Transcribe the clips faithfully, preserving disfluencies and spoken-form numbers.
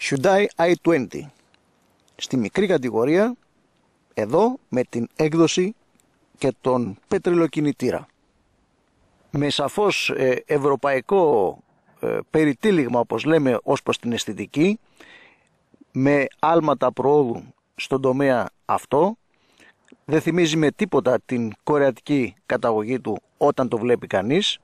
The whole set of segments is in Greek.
Hyundai άι είκοσι στη μικρή κατηγορία, εδώ με την έκδοση και τον πετρελοκινητήρα. Με σαφώς ε, ευρωπαϊκό ε, περιτύλιγμα, όπως λέμε, ως προς την αισθητική, με άλματα προόδου στον τομέα αυτό. Δεν θυμίζει με τίποτα την κορεατική καταγωγή του όταν το βλέπει κανείς.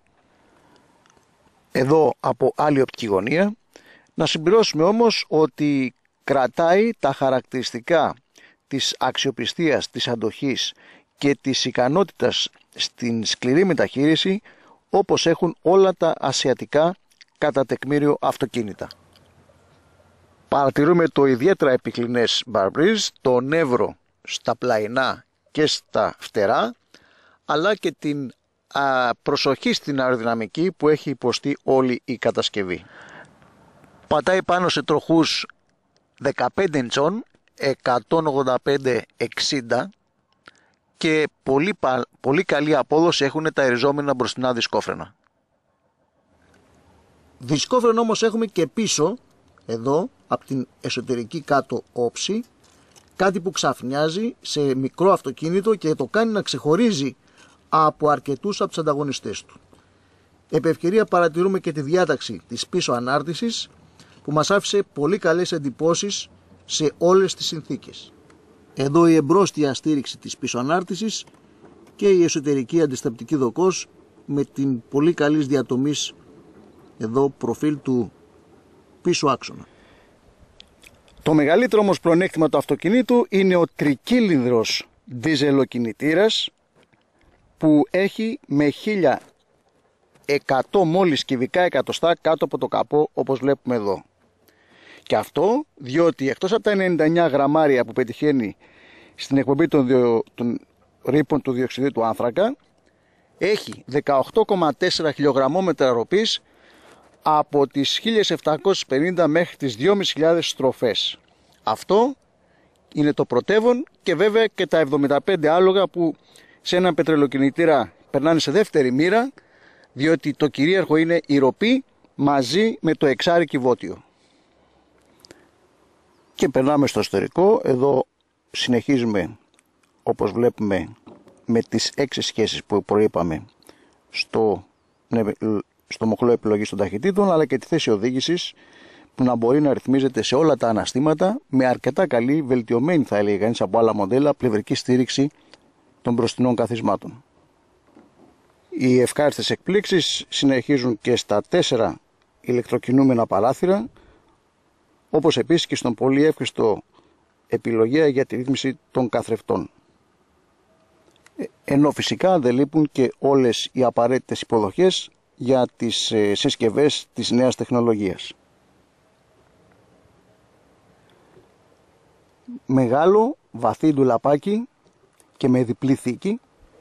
Εδώ από άλλη οπτική γωνία. Να συμπληρώσουμε όμως ότι κρατάει τα χαρακτηριστικά της αξιοπιστίας, της αντοχής και της ικανότητας στην σκληρή μεταχείριση, όπως έχουν όλα τα ασιατικά κατά τεκμήριο αυτοκίνητα. Παρατηρούμε το ιδιαίτερα επικλινές μπαρμπρίζ, το νεύρο στα πλαϊνά και στα φτερά, αλλά και την α, προσοχή στην αεροδυναμική που έχει υποστεί όλη η κατασκευή. Πατάει πάνω σε τροχούς δεκαπέντε ιντσών, εκατόν ογδόντα πέντε εξήντα, και πολύ, πολύ καλή απόδοση έχουν τα εριζόμενα μπροστινά δισκόφρενα. Δισκόφρενο όμως έχουμε και πίσω, εδώ, από την εσωτερική κάτω όψη, κάτι που ξαφνιάζει σε μικρό αυτοκίνητο και το κάνει να ξεχωρίζει από αρκετούς από τους ανταγωνιστές του. Επ' ευκαιρία παρατηρούμε και τη διάταξη της πίσω ανάρτησης, που μας άφησε πολύ καλές εντυπώσεις σε όλες τις συνθήκες. Εδώ η εμπρόστια στήριξη της πίσω ανάρτησης και η εσωτερική αντισταπτική δοκός με την πολύ καλής διατομής εδώ προφίλ του πίσω άξονα. Το μεγαλύτερο όμως πλεονέκτημα του αυτοκινήτου είναι ο τρικύλινδρος διζελοκινητήρας που έχει με χίλια εκατό μόλις κυβικά εκατοστά κάτω από το καπό, όπως βλέπουμε εδώ. Και αυτό διότι εκτός από τα ενενήντα εννέα γραμμάρια που πετυχαίνει στην εκπομπή των, διο... των ρήπων του διοξιδίου του άνθρακα, έχει δεκαοκτώ κόμμα τέσσερα χιλιογραμμόμετρα ροπής από τις χίλια επτακόσιες πενήντα μέχρι τις δυόμισι χιλιάδες στροφές. Αυτό είναι το πρωτεύον, και βέβαια και τα εβδομήντα πέντε άλογα που σε έναν πετρελοκινητήρα περνάνε σε δεύτερη μοίρα, διότι το κυρίαρχο είναι η ροπή μαζί με το εξάρι κυβότιο. Και περνάμε στο εσωτερικό. Εδώ συνεχίζουμε, όπως βλέπουμε, με τις έξι σχέσεις που προείπαμε στο, στο μοχλό επιλογής των ταχυτήτων, αλλά και τη θέση οδήγησης που να μπορεί να ρυθμίζεται σε όλα τα αναστήματα με αρκετά καλή, βελτιωμένη θα έλεγε κανείς από άλλα μοντέλα, πλευρική στήριξη των μπροστινών καθισμάτων. Οι ευχάριστες εκπλήξεις συνεχίζουν και στα τέσσερα ηλεκτροκινούμενα παράθυρα, όπως επίσης και στον πολύ εύχριστο επιλογέα για τη ρύθμιση των καθρεφτών. Ενώ φυσικά δεν λείπουν και όλες οι απαραίτητες υποδοχές για τις συσκευές της νέας τεχνολογίας. Μεγάλο, βαθύ ντουλαπάκι και με διπλή θήκη.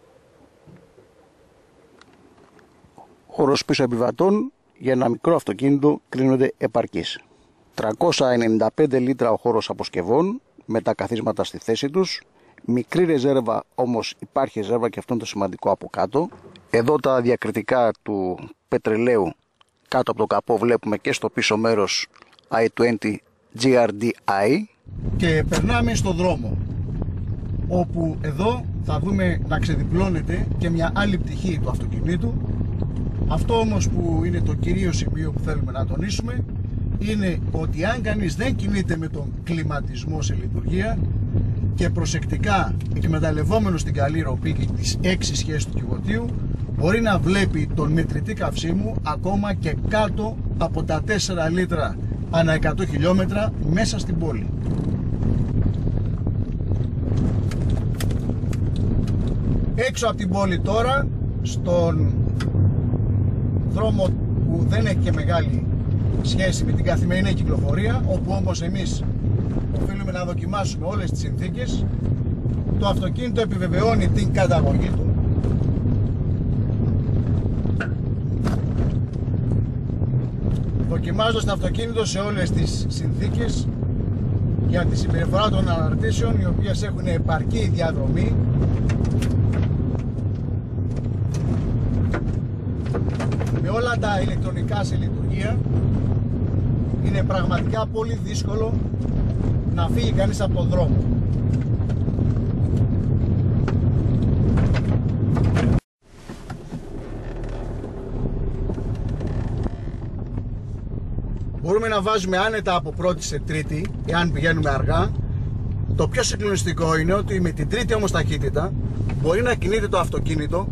Χώρος πίσω επιβατών για ένα μικρό αυτοκίνητο κρίνονται επαρκής. τριακόσια ενενήντα πέντε λίτρα ο χώρος αποσκευών με τα καθίσματα στη θέση τους. Μικρή ρεζέρβα, όμως υπάρχει ρεζέρβα και αυτό είναι το σημαντικό από κάτω. Εδώ τα διακριτικά του πετρελαίου κάτω από το καπό βλέπουμε και στο πίσω μέρος άι είκοσι τζι αρ ντι άι. Και περνάμε στο δρόμο, όπου εδώ θα δούμε να ξεδιπλώνεται και μια άλλη πτυχή του αυτοκινήτου. Αυτό όμως που είναι το κυρίως σημείο που θέλουμε να τονίσουμε είναι ότι αν κανείς δεν κινείται με τον κλιματισμό σε λειτουργία και προσεκτικά εκμεταλλευόμενος την καλή ροπή και τις έξι σχέσεις του κυβωτίου, μπορεί να βλέπει τον μετρητή καυσίμου ακόμα και κάτω από τα τέσσερα λίτρα ανά εκατό χιλιόμετρα μέσα στην πόλη. Έξω από την πόλη τώρα, στον δρόμο που δεν έχει και μεγάλη σχέση με την καθημερινή κυκλοφορία, όπου όμως εμείς οφείλουμε να δοκιμάσουμε όλες τις συνθήκες, το αυτοκίνητο επιβεβαιώνει την καταγωγή του. Δοκιμάζοντας το αυτοκίνητο σε όλες τις συνθήκες για τη συμπεριφορά των αναρτήσεων, οι οποίες έχουν επαρκή διαδρομή, με όλα τα ηλεκτρονικά σε λειτουργία, είναι πραγματικά πολύ δύσκολο να φύγει κανείς από τον δρόμο. Μπορούμε να βάζουμε άνετα από πρώτη σε τρίτη, εάν πηγαίνουμε αργά. Το πιο συγκλονιστικό είναι ότι με την τρίτη όμως ταχύτητα μπορεί να κινείται το αυτοκίνητο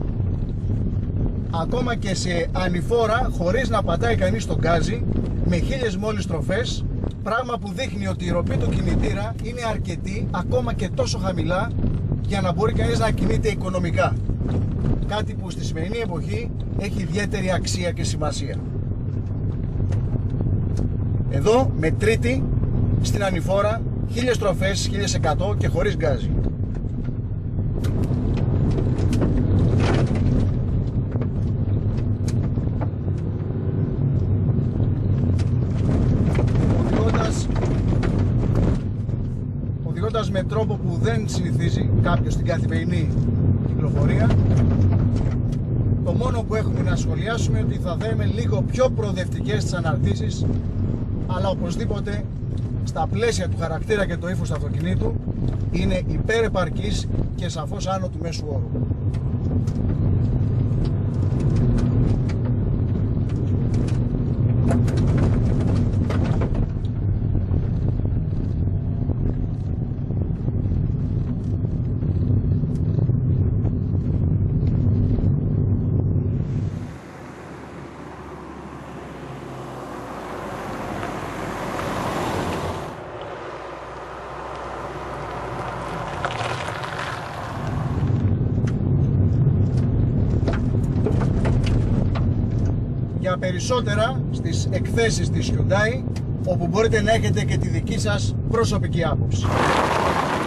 ακόμα και σε ανηφόρα, χωρίς να πατάει κανείς τον γκάζι, με χίλιες μόλις στροφές, πράγμα που δείχνει ότι η ροπή του κινητήρα είναι αρκετή, ακόμα και τόσο χαμηλά, για να μπορεί κανείς να κινείται οικονομικά. Κάτι που στη σημερινή εποχή έχει ιδιαίτερη αξία και σημασία. Εδώ με τρίτη στην ανηφόρα, χίλιες στροφές, χίλιες εκατό και χωρίς γκάζι. Οδηγώντας, οδηγώντας με τρόπο που δεν συνηθίζει κάποιος στην καθημερινή κυκλοφορία, το μόνο που έχουμε να σχολιάσουμε είναι ότι θα δέμε λίγο πιο προοδευτικές τις αναρτήσεις, αλλά οπωσδήποτε στα πλαίσια του χαρακτήρα και το ύφους του αυτοκινήτου είναι υπερεπαρκής και σαφώς άνω του μέσου όρου. Για περισσότερα στις εκθέσεις της Hyundai, όπου μπορείτε να έχετε και τη δική σας προσωπική άποψη.